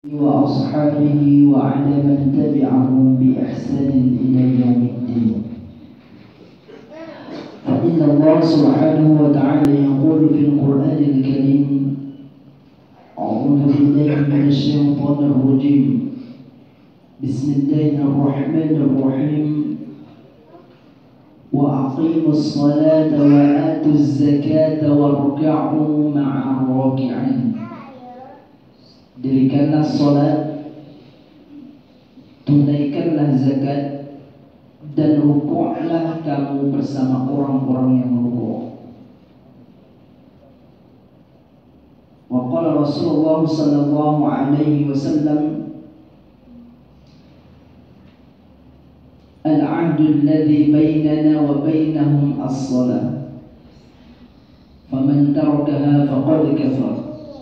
وأصحابه وعلى من تبعهم بإحسان إلى يوم الدين. فإن الله سبحانه وتعالى يقول في القرآن الكريم: أعوذ بالله من الشيطان الرجيم، بسم الله الرحمن الرحيم، وأقيموا الصلاة وآتوا الزكاة واركعوا مع الراكعين. Dirikanlah salat, tunaikanlah zakat, dan rukuklah kamu bersama orang-orang yang rukuk. Wa qala Rasulullah sallallahu alaihi wasallam: al-'ahdu alladhi bainana wa bainahum as-salah, faman tarakaha faqad kafar.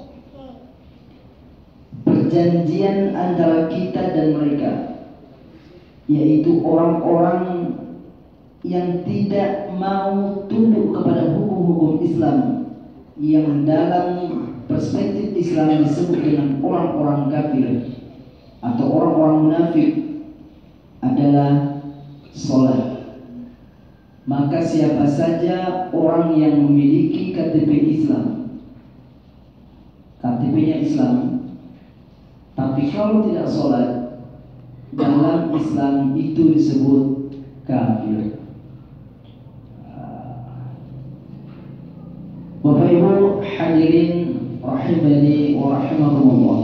Perjanjian antara kita dan mereka, yaitu orang-orang yang tidak mau tunduk kepada hukum-hukum Islam, yang dalam perspektif Islam disebut dengan orang-orang kafir atau orang-orang munafik, adalah sholat. Maka siapa saja orang yang memiliki KTP Islam, KTP-nya Islam, tapi kalau tidak sholat, dalam Islam itu disebut kafir. Bapak Ibu hadirin rahimani wa rahimakumullah.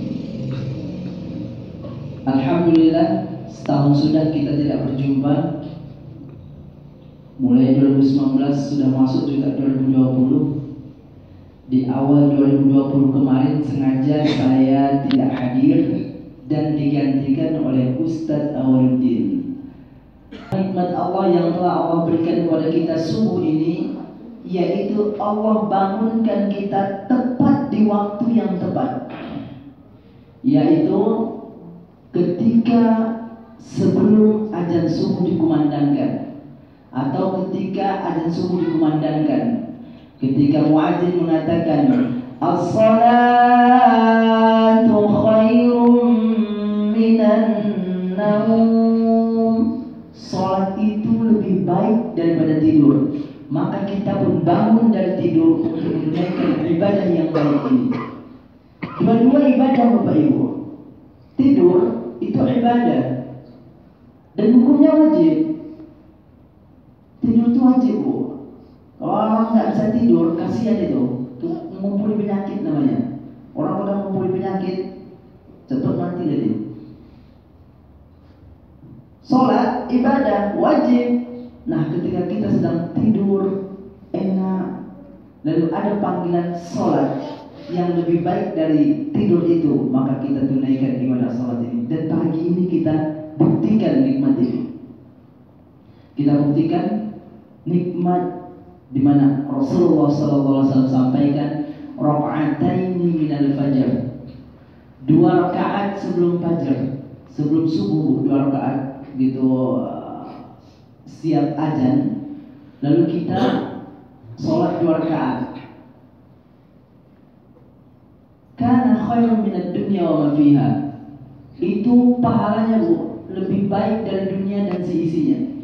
Alhamdulillah, setahun sudah kita tidak berjumpa. Mulai 2019 sudah masuk juga 2020. Di awal 2020 kemarin sengaja saya tidak hadir dan digantikan oleh Ustadz Awaluddin. Nikmat Allah yang telah Allah berikan kepada kita subuh ini, yaitu Allah bangunkan kita tepat di waktu yang tepat, yaitu ketika sebelum azan subuh dikumandangkan atau ketika azan subuh dikumandangkan. Ketika muadzin mengatakan as-salatu khairum minan naum, salat itu lebih baik daripada tidur, maka kita pun bangun dari tidur untuk menunaikan ibadah yang baik ini. Dua-dua ibadah Bapak Ibu. Tidur itu ibadah dan hukumnya wajib. Tidur itu wajib, Bu. Kalau orang nggak bisa tidur, kasihan itu mengumpuli penyakit namanya. Orang udah mengumpuli penyakit, cepat mati jadi. Sholat ibadah wajib. Nah, ketika kita sedang tidur enak, lalu ada panggilan sholat yang lebih baik dari tidur itu, maka kita tunaikan ibadah sholat ini. Dan pagi ini kita buktikan nikmat ini. Kita buktikan nikmat di mana Rasulullah SAW sampaikan raka'ataini minal fajar, 2 rakaat sebelum fajar, sebelum subuh 2 rakaat gitu, siap azan, lalu kita sholat 2 rakaat. Kana khairun minad dunya wa ma fiha, itu pahalanya, Bu, lebih baik dari dunia dan seisinya.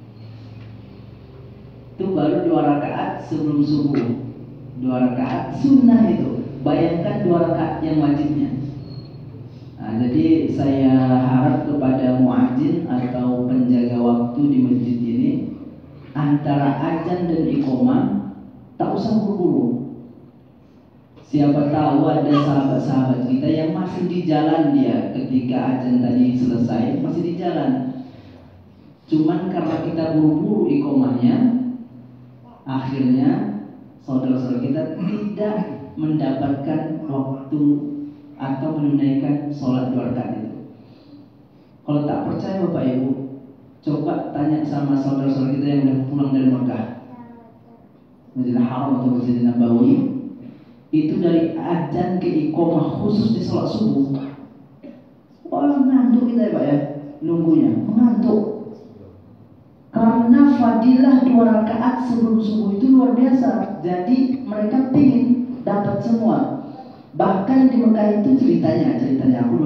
Itu baru 2 rakaat sebelum subuh, 2 rakaat sunnah itu. Bayangkan 2 rakaat yang wajibnya. Nah, jadi saya harap kepada muadzin atau penjaga waktu di masjid ini, antara azan dan iqamah tak usah buru-buru. Siapa tahu ada sahabat-sahabat kita yang masih di jalan, dia ketika azan tadi selesai masih di jalan. Cuman karena kita buru-buru iqamahnya, akhirnya saudara-saudara kita tidak mendapatkan waktu atau menunaikan sholat 2 rakaat itu. Kalau tak percaya Bapak Ibu, coba tanya sama saudara-saudara kita yang sudah pulang dari Mekah, Masjidil Haram atau Masjidil Nabawi, itu dari azan ke iqamah khusus di sholat subuh, wah ngantuk kita ya Pak ya, nunggunya mengantuk. Karena fadilah 2 rakaat sebelum subuh itu luar biasa. Jadi mereka pingin dapat semua. Bahkan di Mekah itu ceritanya aku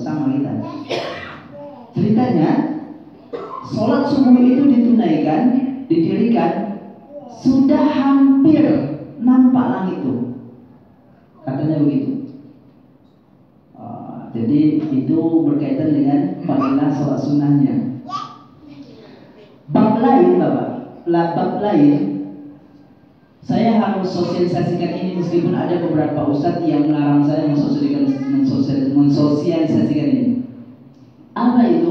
sama kita. Ceritanya, sholat subuh itu ditunaikan, didirikan, sudah hampir nampak langit itu. Katanya begitu. Jadi itu berkaitan dengan fadilah sholat sunnahnya. Bab lain, Bapak, bab lain, saya harus sosialisasikan ini meskipun ada beberapa ustadz yang melarang saya mensosialisasikan ini. Apa itu?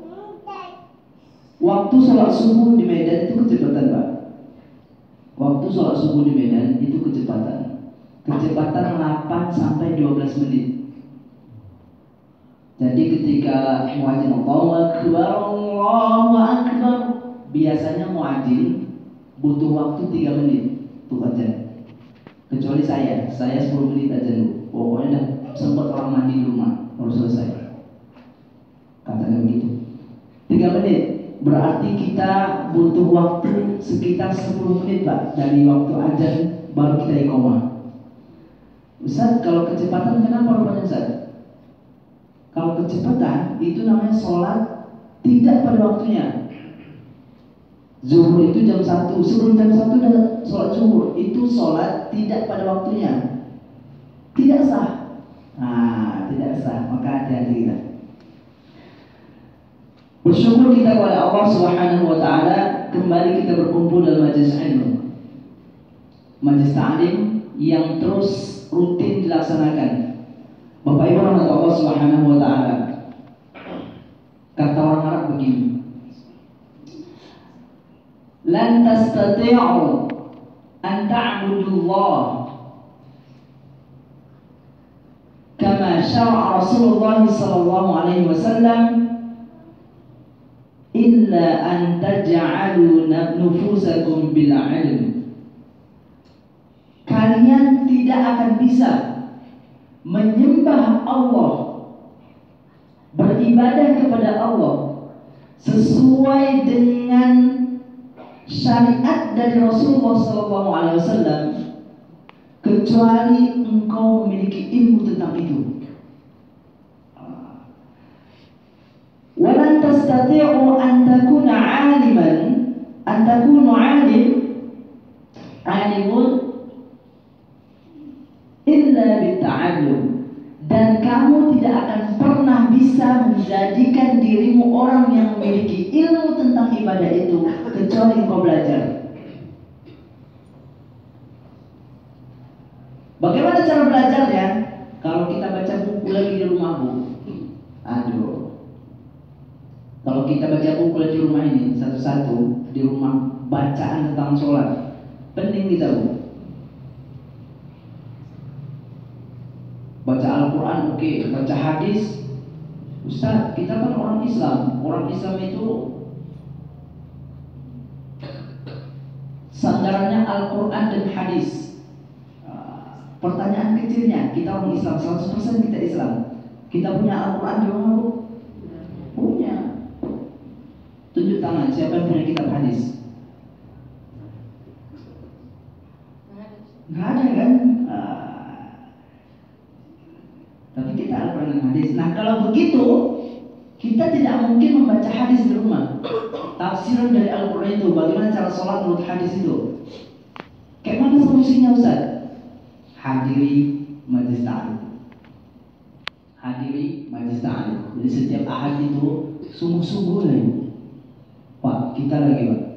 Waktu sholat subuh di Medan itu kecepatan, Pak. Waktu sholat subuh di Medan itu kecepatan 8 sampai 12 menit. Jadi ketika muadzin Allahu Akbar, biasanya muadzin butuh waktu 3 menit untuk azan. Kecuali saya 10 menit aja dulu. Pokoknya dah sempat orang mandi di rumah baru selesai. Katanya begitu. 3 menit berarti kita butuh waktu sekitar 10 menit, Pak, dari waktu azan baru kita iqamah. Ustaz, kalau kecepatan kenapa rupanya, Ustaz? Kalau kecepatan itu namanya sholat tidak pada waktunya. Zuhur itu jam 1, sebelum jam 1 udah sholat zuhur, itu sholat tidak pada waktunya, tidak sah. Tidak sah, maka hati-hati kita. Bersyukur kita kepada Allah Subhanahu wa Ta'ala, kembali kita berkumpul dalam majelis ilmu, majelis ta'lim yang terus rutin dilaksanakan. Bapak Ibu rahmat Allah Subhanahu wa Ta'ala, kata orang Arab begini, lan tastati'u an ta'budullah kama syara'a Rasulullah sallallahu alaihi wasallam illa an taj'alu nufusakum bil 'ilm. Kalian tidak akan bisa menyembah Allah, beribadah kepada Allah sesuai dengan syariat dari Rasulullah SAW kecuali engkau memiliki ilmu tentang itu. Walan tastati'u an takuna 'aliman, an takunu 'alimun illa bitta'allum, dan kamu tidak akan pernah bisa menjadikan dirimu orang yang memiliki ilmu tentang ibadah itu kecuali engkau belajar. Bagaimana cara belajarnya? Kalau kita baca buku lagi di rumah, Bu, kalau kita baca buku lagi di rumah ini satu-satu di rumah, bacaan tentang sholat penting kita, Bu. Baca Al-Quran oke, baca hadis. Ustaz, kita kan orang Islam. Orang Islam itu sandarannya Al-Quran dan hadis. Pertanyaan kecilnya, kita orang Islam, 100% kita Islam. Kita punya Al-Quran di rumah, Bu? Punya. Tunjuk tangan, siapa yang punya kitab hadis? Nggak ada kan? Tapi kita Al-Quran dan hadis. Nah, kalau begitu kita tidak mungkin membaca hadis di rumah. Tafsiran dari Al-Quran itu, bagaimana cara sholat menurut hadis itu? Kayak mana solusinya, Ustaz? Hadiri majelis ta'lim. Hadiri majelis ta'lim. Jadi setiap ahad itu sungguh-sungguh lah, Pak, kita lagi, Pak,